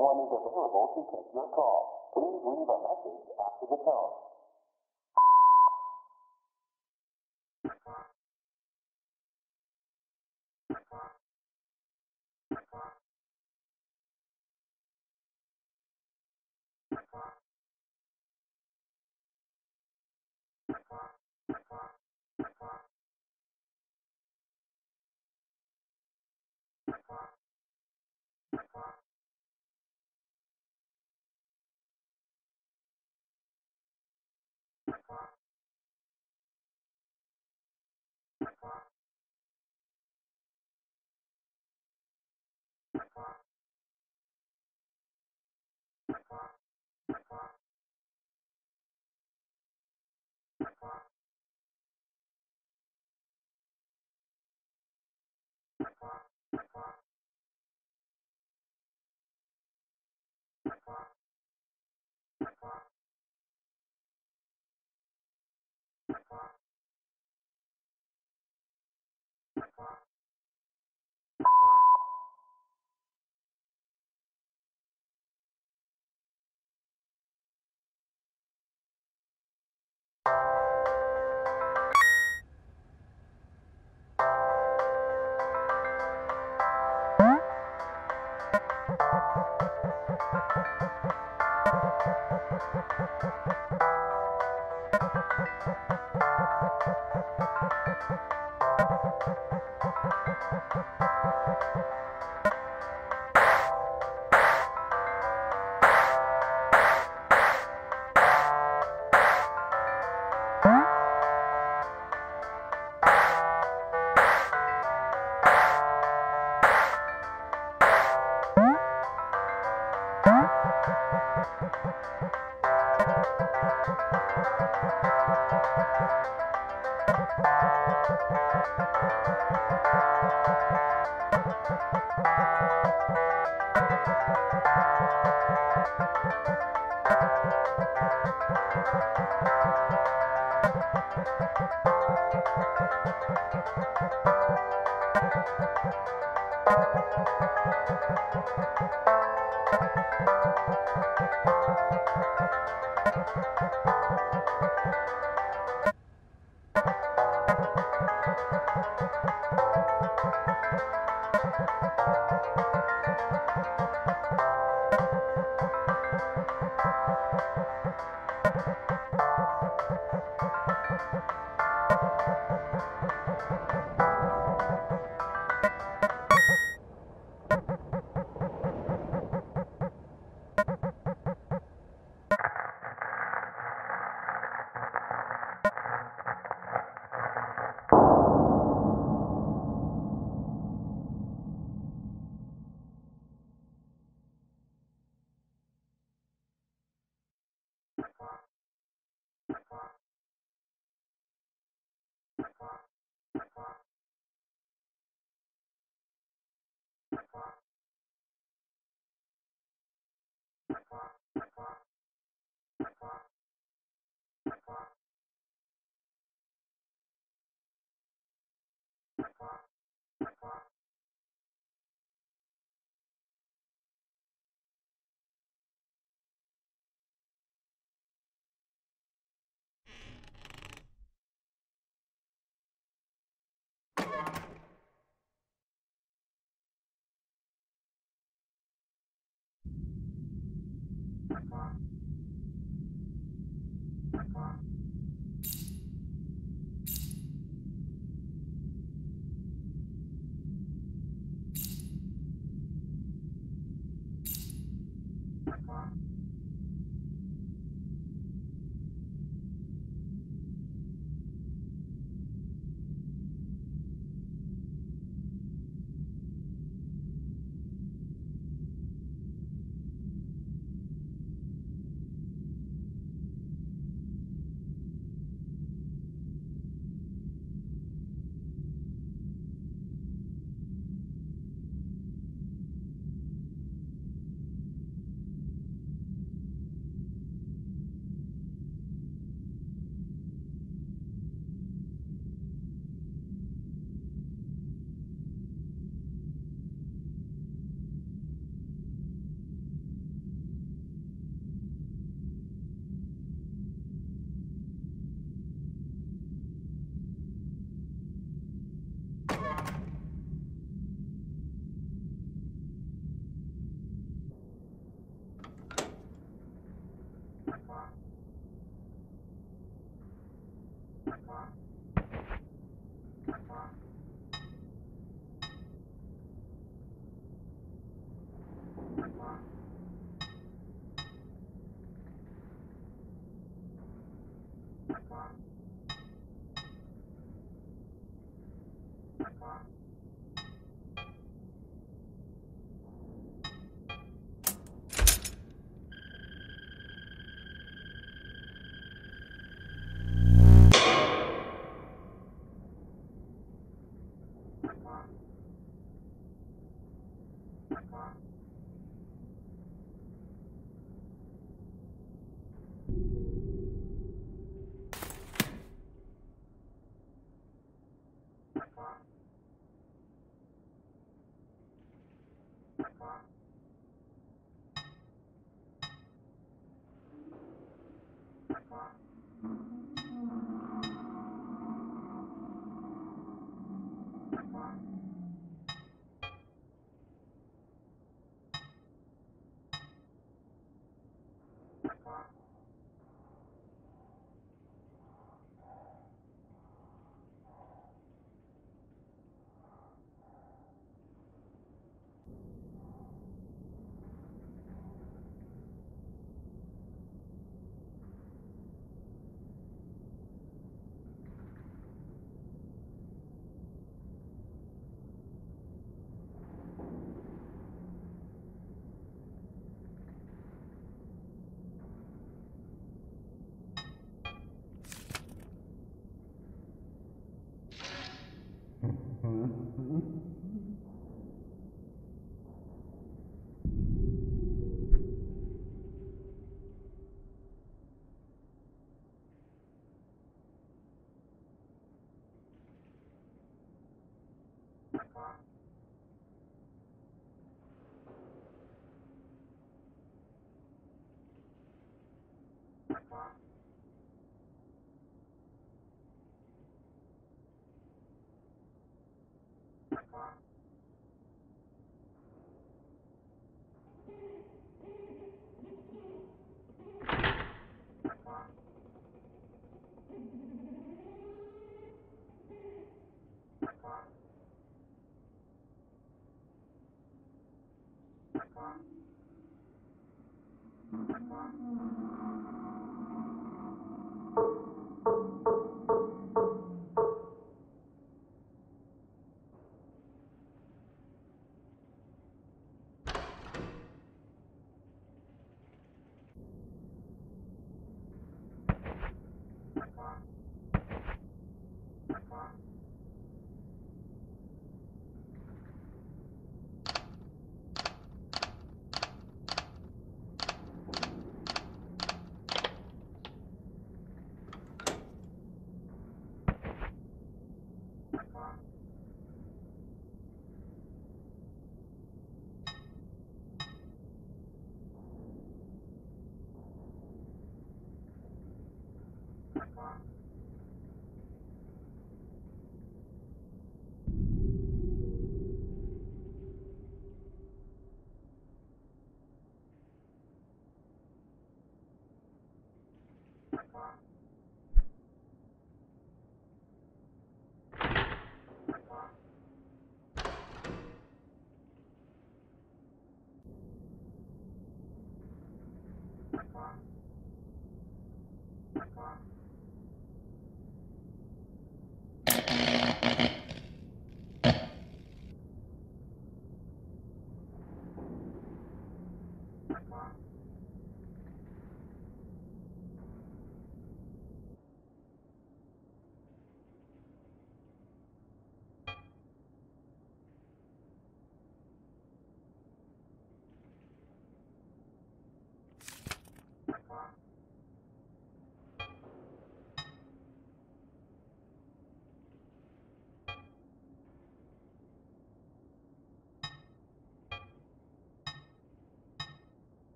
one is available to take your call. Please leave a message after the tone.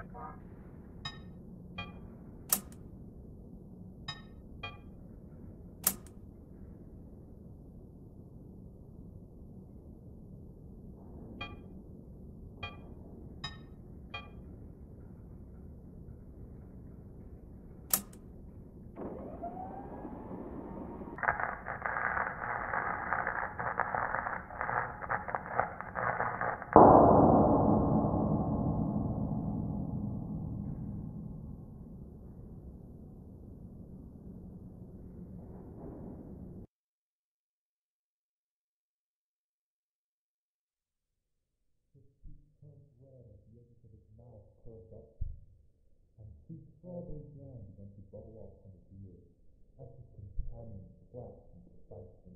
And sweet strawberry jam began to bubble up from his ears as his companion clapped in excitement.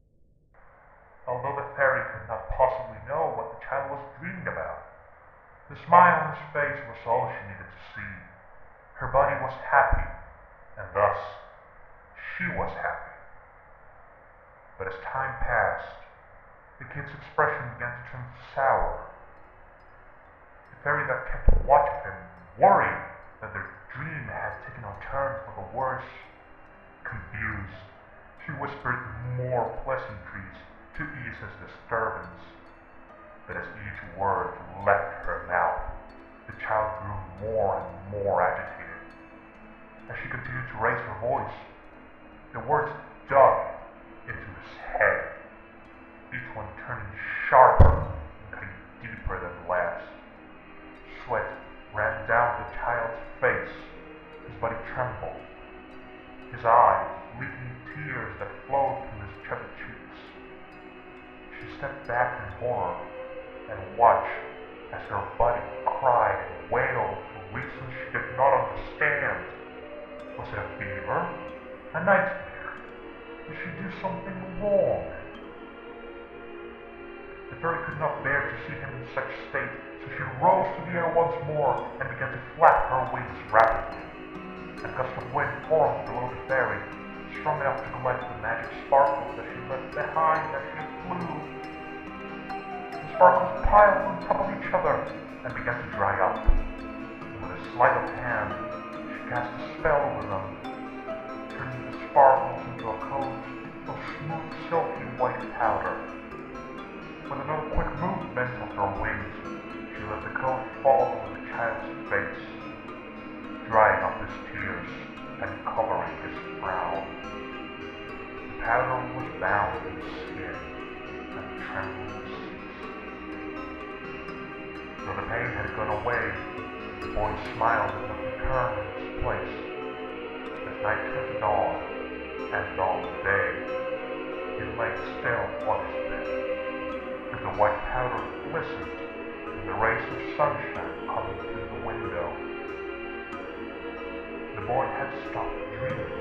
Although the fairy could not possibly know what the child was dreaming about, the smile on his face was all she needed to see. Her body was happy, and thus she was happy. But as time passed, the kid's expression began to turn sour. The fairy that kept watch of him, worried that their dream had taken a turn for the worse. Confused, she whispered more pleasantries to ease his disturbance. But as each word left her mouth, the child grew more and more agitated. As she continued to raise her voice, the words dug into his head, each one turning sharper and cutting deeper than the last. Sweat ran down the child's face, his body trembled, his eyes leaking tears that flowed from his chubby cheeks. She stepped back in horror and watched as her body cried and wailed for reasons she did not understand. Was it a fever? A nightmare? Did she do something wrong? The fairy could not bear to see him in such state, so she rose to the air once more and began to flap her wings rapidly. A gust of wind formed below the fairy, strong enough to collect the magic sparkles that she left behind as she flew. The sparkles piled on top of each other and began to dry up. And with a sleight of hand, she cast a spell over them, turning the sparkles into a coat of smooth, silky white powder. With another quick movement of her wings, she let the coat fall over the child's face, drying up his tears and covering his frown. The powder was bound in his skin, and the trembling ceased. Though the pain had gone away, the boy's smile did not return in its place. As night turned to dawn, and dawn to day, he lay still on his bed, with the white powder glistened in the rays of sunshine coming through the window. The boy had stopped dreaming.